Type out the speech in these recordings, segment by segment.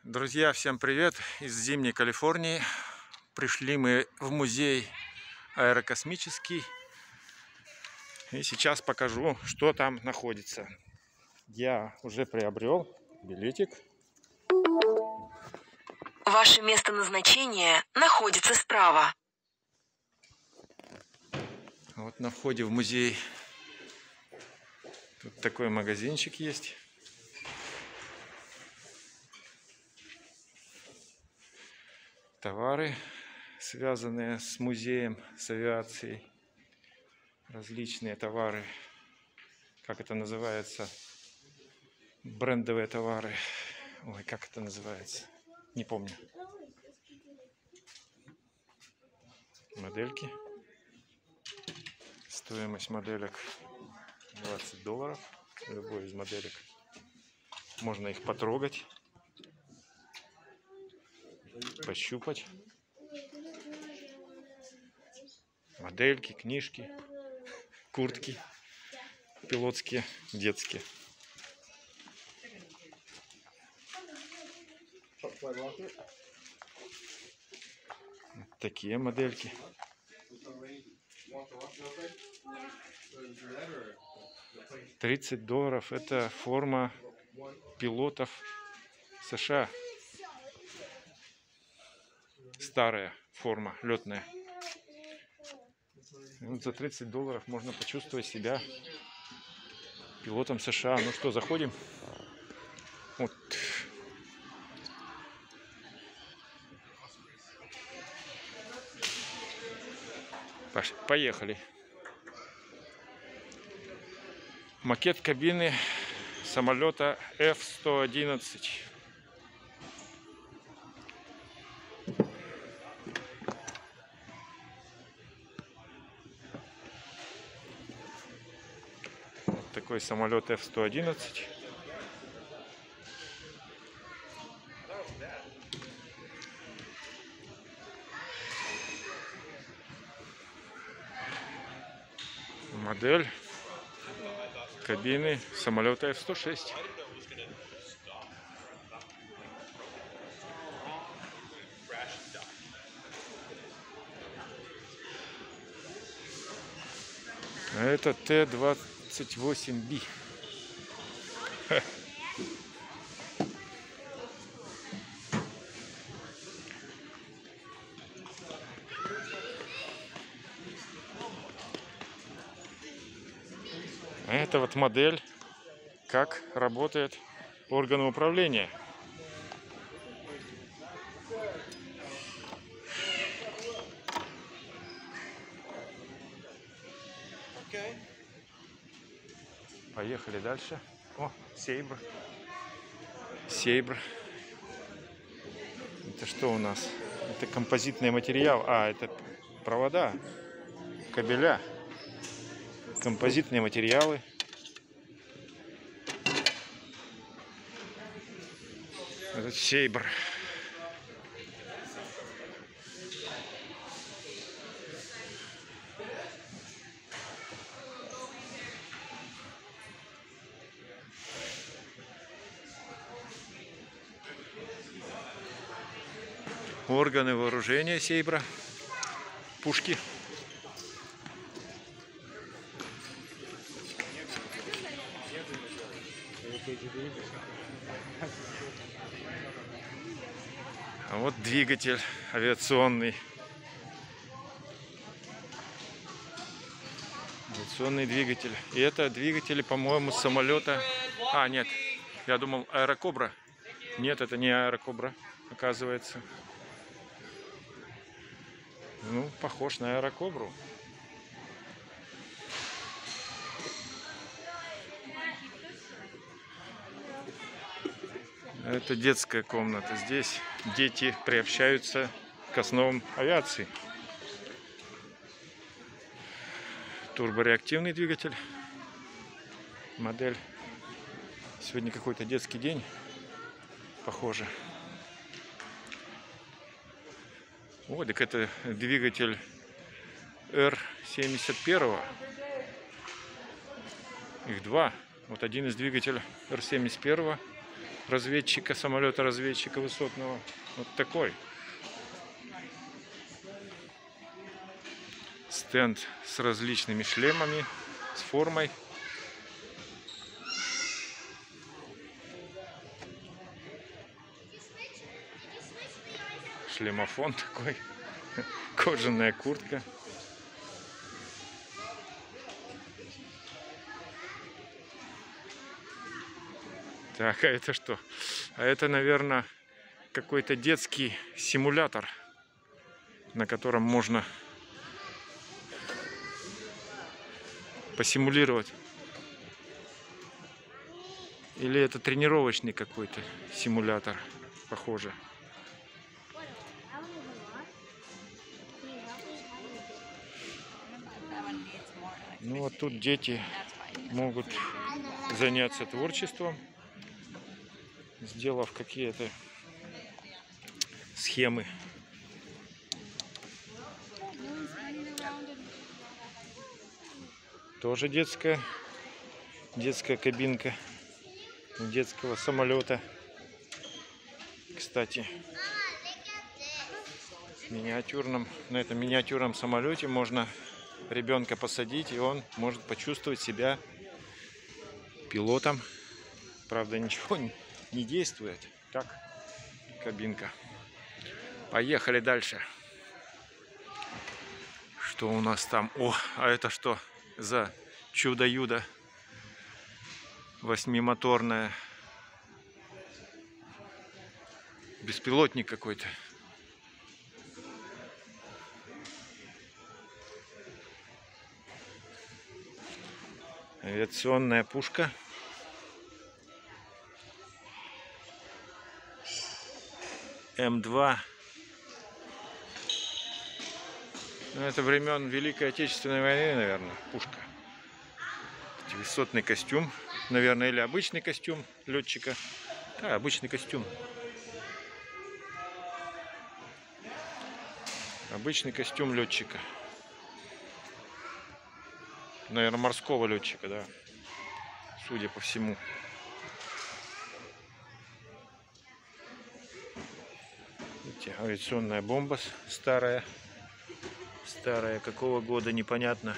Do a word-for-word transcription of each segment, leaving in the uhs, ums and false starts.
Друзья, всем привет из зимней Калифорнии. Пришли мы в музей аэрокосмический. И сейчас покажу, что там находится. Я уже приобрел билетик. Ваше место назначения находится справа. Вот на входе в музей тут такой магазинчик есть. Товары, связанные с музеем, с авиацией. Различные товары. Как это называется? Брендовые товары. Ой, как это называется? Не помню. Модельки. Стоимость моделек двадцать долларов. Любой из моделек. Можно их потрогать. Пощупать. Модельки, книжки, куртки пилотские, детские. Вот такие модельки. тридцать долларов. Это форма пилотов США. Старая форма, летная. Вот за тридцать долларов можно почувствовать себя пилотом США. Ну что, заходим? Вот. Поехали. Макет кабины самолета эф сто одиннадцать. Вот такой самолет эф сто одиннадцать. Модель кабины самолета эф сто шесть. А это Т двадцать восемь би. Это вот модель, как работает органы управления. Поехали дальше. О, Сейбр. Сейбр. Это что у нас? Это композитный материал. А, это провода, кабеля. Композитные материалы. Это Сейбр. Органы вооружения Сейбра. Пушки. А вот двигатель авиационный. Авиационный двигатель. И это двигатели, по-моему, самолета. А, нет. Я думал, Аэрокобра. Нет, это не Аэрокобра, оказывается. Ну, похож на Аэрокобру. Это детская комната. Здесь дети приобщаются к основам авиации. Турбореактивный двигатель. Модель. Сегодня какой-то детский день. Похоже. Вот, так это двигатель эр семьдесят один. Их два. Вот один из двигателей эр семьдесят один. разведчика, самолета разведчика высотного. Вот такой. Стенд с различными шлемами, с формой. Шлемофон такой. Кожаная куртка. Так, а это что? А это, наверное, какой-то детский симулятор, на котором можно посимулировать. Или это тренировочный какой-то симулятор, похоже. Ну вот тут дети могут заняться творчеством, сделав какие-то схемы. Тоже детская, детская кабинка детского самолета. Кстати, в миниатюрном, на этом миниатюрном самолете можно ребенка посадить, и он может почувствовать себя пилотом. Правда, ничего не действует. Так, кабинка. Поехали дальше. Что у нас там? О, а это что за чудо-юдо? Восьмимоторная. Беспилотник какой-то. Авиационная пушка. Эм два. Ну, это времен Великой Отечественной войны, наверное, пушка. Высотный костюм, наверное, или обычный костюм летчика. Да, обычный костюм. Обычный костюм летчика. Наверное, морского летчика, да. Судя по всему. Видите, авиационная бомба старая. Старая, какого года, непонятно.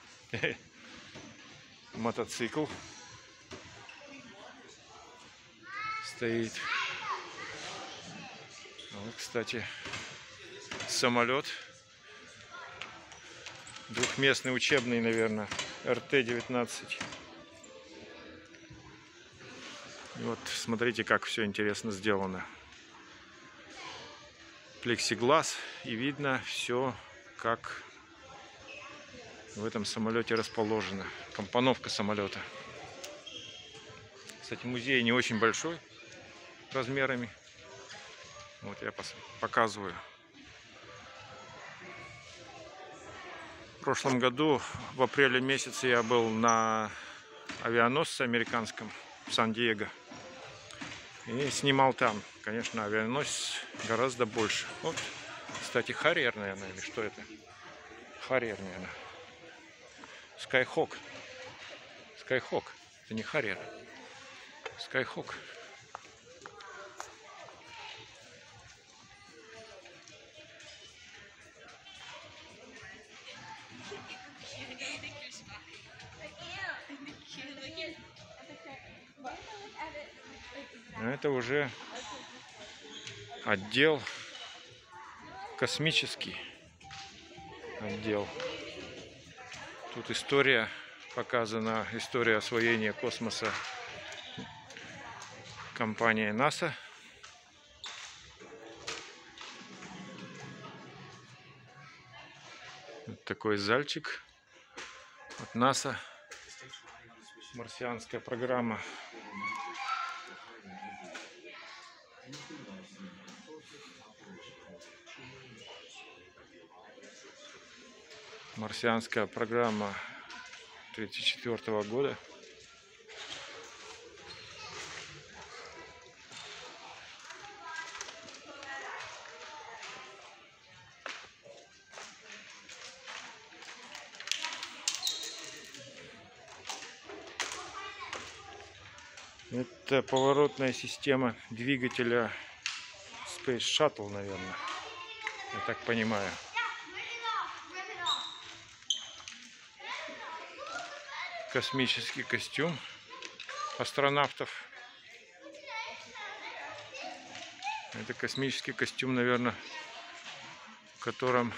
Мотоцикл стоит. Вот, кстати, самолет. Двухместный учебный, наверное, эр тэ девятнадцать. И вот смотрите, как все интересно сделано. Плексиглаз, и видно все, как в этом самолете расположено. Компоновка самолета. Кстати, музей не очень большой размерами. Вот я показываю. В прошлом году, в апреле месяце, я был на авианосце американском в Сан-Диего. И снимал там. Конечно, авианосец гораздо больше. Вот, кстати, Харриер, наверное, или что это? Харриер, наверное. Skyhawk. Skyhawk. Это не Харриер. Skyhawk. Это уже отдел космический отдел. Тут история показана, история освоения космоса компанией НАСА. Вот такой зальчик от НАСА. Марсианская программа. Марсианская программа тридцать четвёртого года. Это поворотная система двигателя Space Shuttle, наверное. Я так понимаю. Космический костюм астронавтов. Это космический костюм, наверное, в котором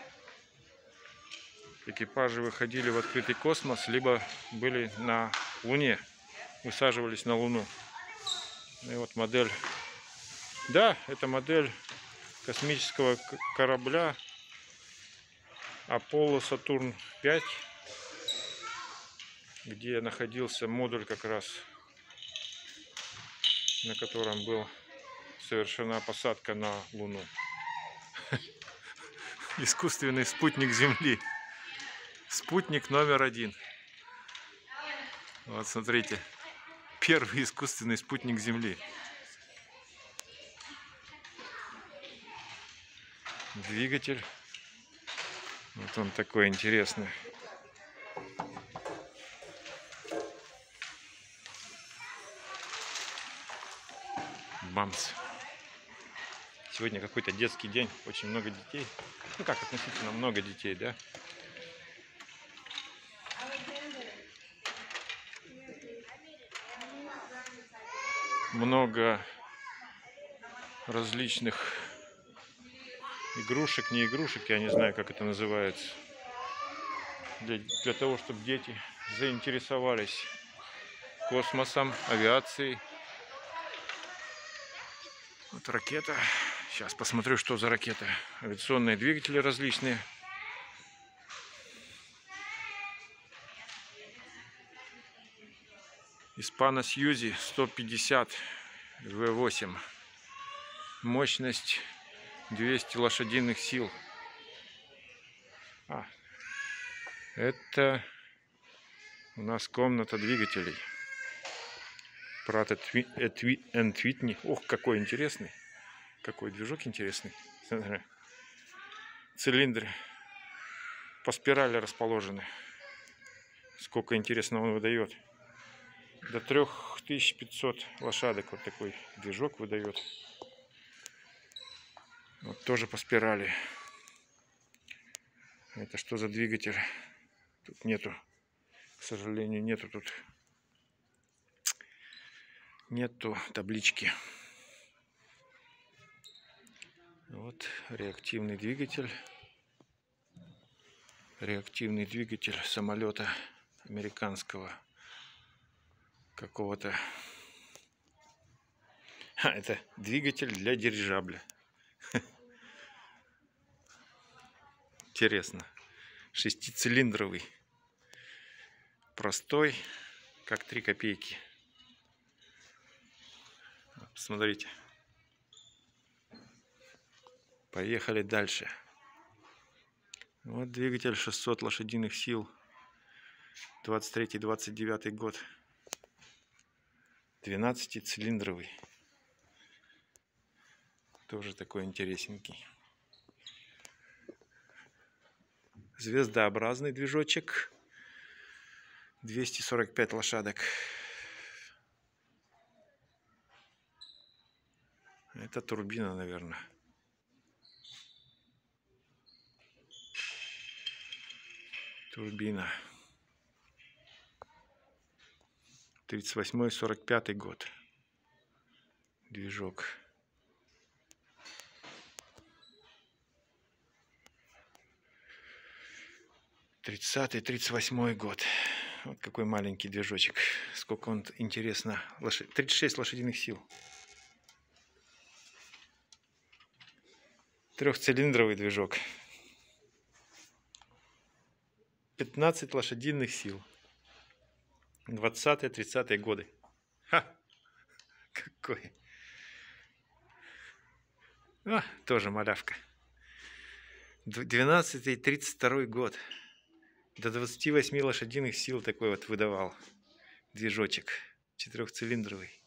экипажи выходили в открытый космос, либо были на Луне, высаживались на Луну. И вот модель. Да, это модель космического корабля Аполло Сатурн пять, где находился модуль, как раз на котором был совершена посадка на Луну. Искусственный спутник Земли. Спутник номер один. Вот смотрите. Первый искусственный спутник Земли. Двигатель. Вот он такой интересный. Бамс. Сегодня какой-то детский день. Очень много детей. Ну как, относительно много детей, да? Много различных игрушек, не игрушек, я не знаю, как это называется. Для, для того, чтобы дети заинтересовались космосом, авиацией. Вот ракета. Сейчас посмотрю, что за ракета. Авиационные двигатели различные. Испано Сьюзи сто пятьдесят вэ восемь. Мощность двести лошадиных сил. А, это у нас комната двигателей. Pratt энд Whitney. Ох, какой интересный. Какой движок интересный. Цилиндры по спирали расположены. Сколько интересного он выдает. До трёх тысяч пятисот лошадок вот такой движок выдает. Вот тоже по спирали. Это что за двигатель? Тут нету, к сожалению, нету тут нету таблички. Вот реактивный двигатель. Реактивный двигатель самолета американского какого-то. А, это двигатель для дирижабля. Интересно. Шестицилиндровый. Простой, как три копейки. Смотрите. Поехали дальше. Вот двигатель шестьсот лошадиных сил. двадцать третий — двадцать девятый год. двенадцатицилиндровый. Тоже такой интересненький. Звездообразный движочек. двести сорок пять лошадок. Это турбина, наверное. Турбина. тридцать восьмой — сорок пятый год. Движок. тридцатый — тридцать восьмой год. Вот какой маленький движочек. Сколько он, интересно. Лошадь... тридцать шесть лошадиных сил. Трехцилиндровый движок. пятнадцать лошадиных сил. двадцатые — тридцатые годы. Ха! Какой. А, тоже малявка. двенадцатый — тридцать второй год. До двадцати восьми лошадиных сил такой вот выдавал движочек. Четырехцилиндровый.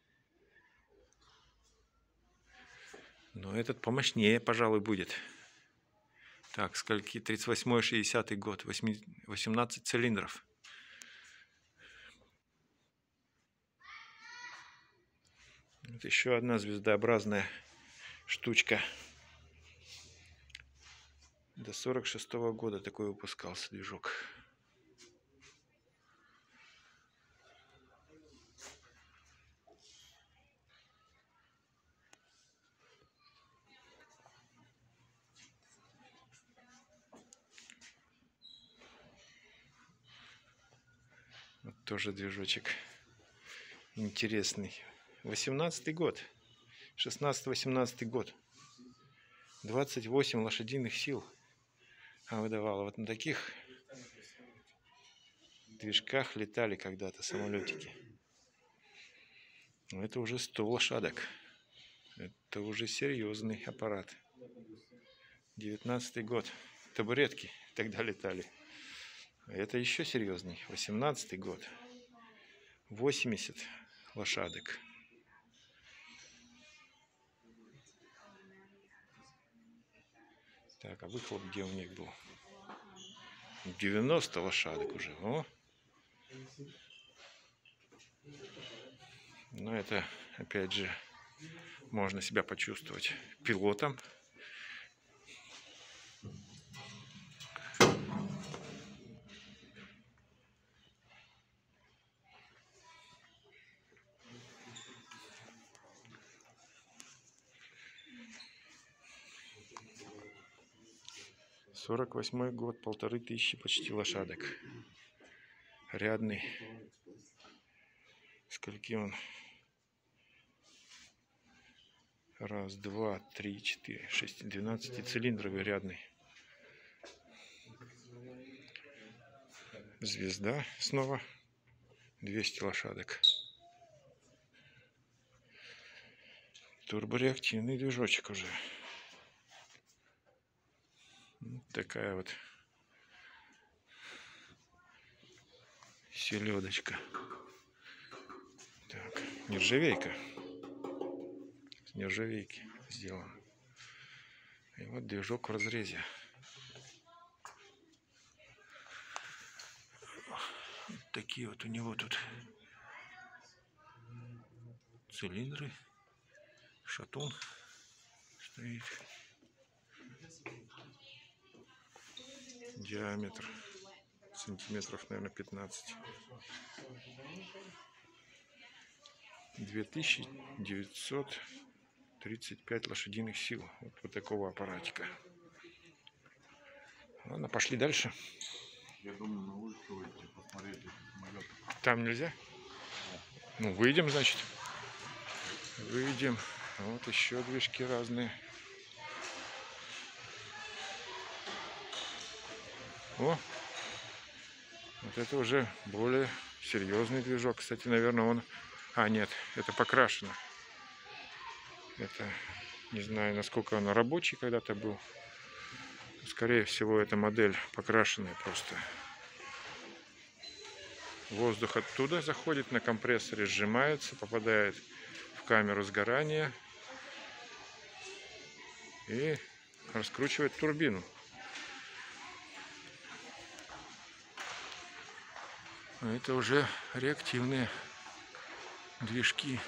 Но этот помощнее, пожалуй, будет. Так, скольки? тридцать восьмой — шестидесятый год. восемнадцать цилиндров. Вот еще одна звездообразная штучка. До сорок шестого года такой выпускался движок. Вот тоже движочек интересный. восемнадцатый год. шестнадцатый-восемнадцатый год. двадцать восемь лошадиных сил выдавало. Вот на таких движках летали когда-то самолетики. Но это уже сто лошадок. Это уже серьезный аппарат. девятнадцатый год. Табуретки тогда летали. Это еще серьезней. восемнадцатый год. восемьдесят лошадок. Так, а выхлоп где у них был? девяносто лошадок уже. О! Но это, опять же, можно себя почувствовать пилотом. сорок восьмой год, полторы тысячи почти лошадок. Рядный. Скольки он? Раз, два, три, четыре, шесть, двенадцатицилиндровый рядный. Звезда снова. двести лошадок. Турбореактивный движочек уже. Вот такая вот селедочка. Так, нержавейка. С нержавейки сделан. И вот движок в разрезе. Вот такие вот у него тут цилиндры. Шатун стоит. Диаметр сантиметров, наверное, пятнадцать. две тысячи девятьсот тридцать пять лошадиных сил. Вот, вот такого аппаратика. Ладно, пошли дальше. Я думаю, на улицу выйти, посмотреть самолет. Там нельзя? Ну, выйдем, значит. Выйдем. Вот еще движки разные. О! Вот это уже более серьезный движок. Кстати, наверное, он... А, нет, это покрашено. Это, не знаю, насколько он рабочий когда-то был. Скорее всего, эта модель покрашенная просто. Воздух оттуда заходит на компрессоре, сжимается, попадает в камеру сгорания и раскручивает турбину. Это уже реактивные движки.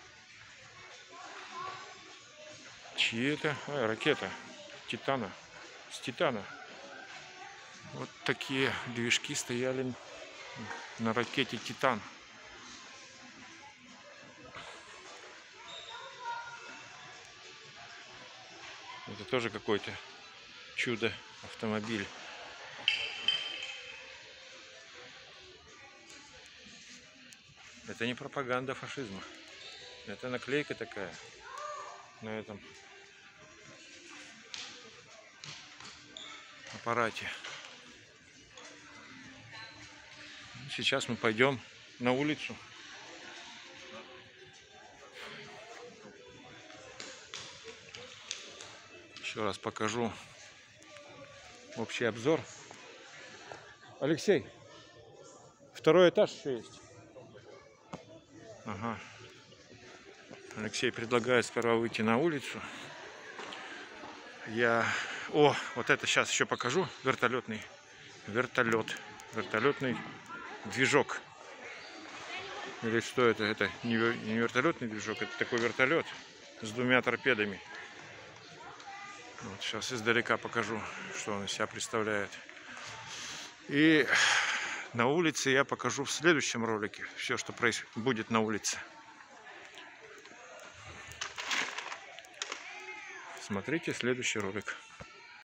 Чьи это? А, ракета Титана. С Титана. Вот такие движки стояли на ракете Титан. Это тоже какой-то чудо автомобиль. Это не пропаганда фашизма. Это наклейка такая на этом аппарате. Сейчас мы пойдем на улицу. Еще раз покажу общий обзор. Алексей, второй этаж еще есть. Ага. Алексей предлагает сперва выйти на улицу. Я... О, вот это сейчас еще покажу. Вертолетный. Вертолет. Вертолетный движок. Или что это? Это не вер- не вертолетный движок, это такой вертолет с двумя торпедами. Вот сейчас издалека покажу, что он из себя представляет. И на улице я покажу в следующем ролике все, что проис- будет на улице. Смотрите следующий ролик.